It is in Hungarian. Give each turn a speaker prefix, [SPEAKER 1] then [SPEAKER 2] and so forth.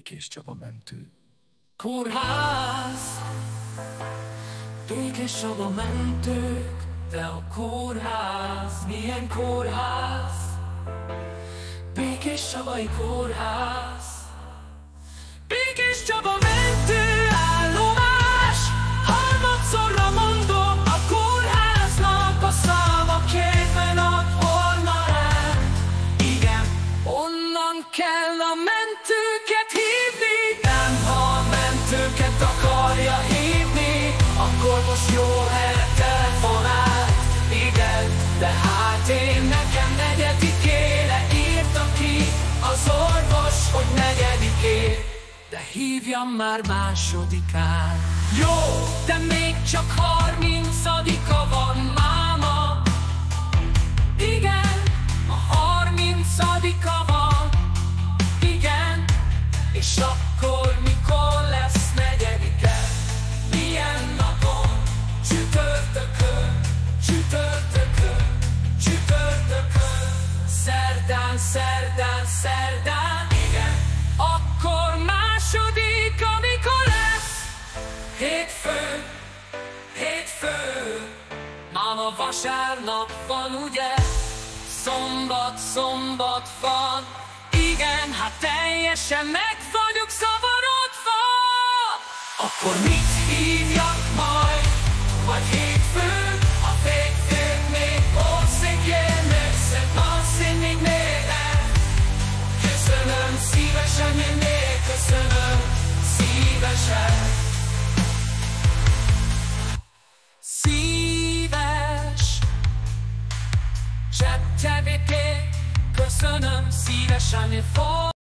[SPEAKER 1] Békéscsaba mentők. Kórház, Békéscsaba mentők, de a kórház, milyen kórház? Békéscsabai kórház. Békéscsaba mentőállomás, harmadszorra mondom, a kórháznak a száma, kérben ad Onnan. Igen, onnan kell a mentőket hívni. Nem, ha a mentőket akarja hívni, akkor most jó helyre telefonált. Igen, de hát én nekem negyedikére írta ki az orvos, hogy negyedikén, de hívjam már másodikán. Jó, de még csak 30-a van máma. Igen, a 30-a van. Igen, és akkor mikor lesz negyedike? Milyen napon? Csütörtökön, csütörtökön, csütörtökön. Szerdán, szerdán, szerdán. Igen, akkor második, amikor lesz hétfő, hétfő. Máma vasárnap van, ugye? Szombat, szombat van. Igen, hát teljesen meg vagyok zavarodva. Akkor mit hívjak majd? Vagy hétfő? A végtők még országén, nőszett nasszín még néven. Köszönöm szívesen, mindig köszönöm szívesen. Szíves zsebtevéték, köszönöm szívesen,